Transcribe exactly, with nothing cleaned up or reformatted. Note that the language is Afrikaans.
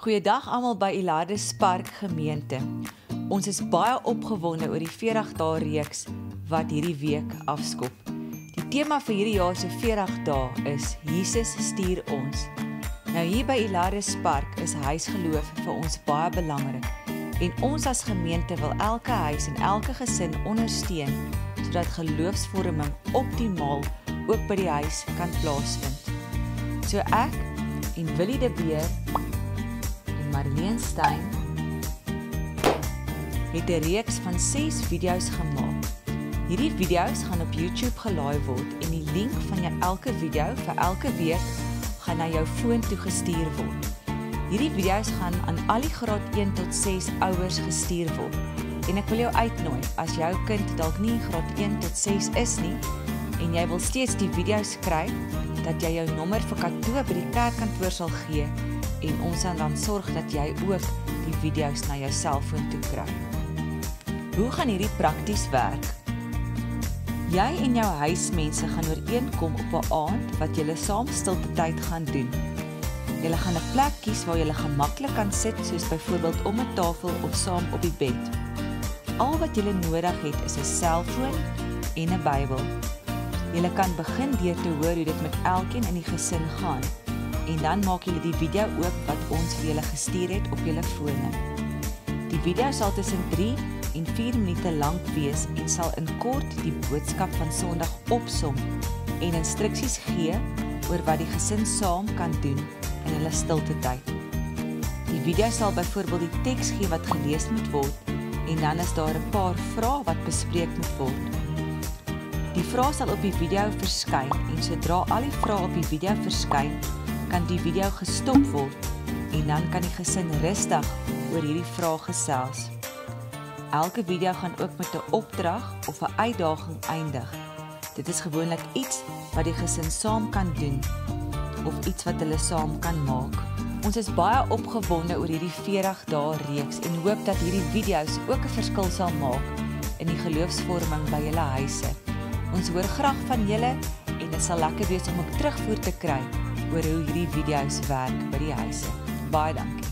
Goeiedag almal by Elardus Park gemeente. Ons is baie opgewonde oor die veertig dae reeks wat hierdie week afskop. Die tema vir hierdie jaar se veertig dae is Jesus stuur ons. Nou hier by Elardus Park is huisgeloof vir ons baie belangrik en ons as gemeente wil elke huis en elke gesin ondersteun sodat geloofsvorming optimaal ook by die huis kan plaasvind. So ek en Willie de Beer Marleen Stein het 'n reeks van ses video's gemaak. Hierdie video's gaan op YouTube gelaai word en die link van jou elke video vir elke week gaan na jou foon toe gestuur word. Hierdie video's gaan aan al die graad een tot ses ouers gestuur word. En ek wil jou uitnooi, as jou kind dalk nie graad een tot ses is nie en jy wil steeds die video's kry, dat jy jou nommer vir Katoo by die kerkkantoor sal gee en ons sal dan sorg dat jy ook die video's na jou selfoon toe kry. Hoe gaan hierdie prakties werk? Jy en jou huismense gaan ooreenkom op 'n aand wat julle saam stilte tyd gaan doen. Julle gaan 'n plek kies waar julle gemaklik kan sit, soos byvoorbeeld om 'n tafel of saam op die bed. Al wat julle nodig het is 'n selfoon en 'n Bybel. Julle kan begin deur te hoor hoe dit met elkeen in die gesin gaan. En dan maak julle die video oop wat ons vir julle gestuur het op julle fone. Die video sal tussen drie en vier minute lank wees en sal in kort die boodskap van Sondag opsom en instruksies gee oor wat die gesin saam kan doen in hulle stilte tyd. Die video sal byvoorbeeld die teks gee wat gelees moet word en dan is daar 'n paar vrae wat bespreek moet word. Die vrae sal op die video verskyn en sodra al die vrae op die video verskyn, kan die video gestop word en dan kan die gesin rustig oor hierdie vraag gesels. Elke video gaan ook met 'n opdrag of 'n uitdaging eindig. Dit is gewoonlik iets wat die gesin saam kan doen of iets wat hulle saam kan maak. Ons is baie opgewonde oor hierdie veertig dae reeks en hoop dat hierdie video's ook 'n verskil sal maak in die geloofsvorming by julle huise. Ons hoor graag van julle en dit sal lekker wees om ook terugvoer te kry oor hoe hierdie video's werk by die huise. Baie dankie.